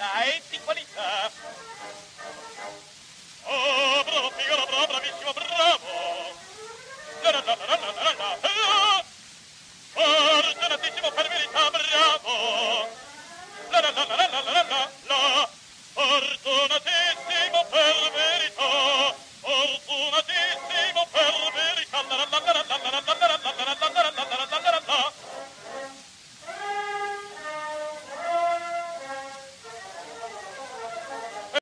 qualità e di qualità. Oh, bravo Figaro, bravo, bravissimo, bravo! La la la la la la la la la! Fortunatissimo per verità, bravo! La la la la la la la la!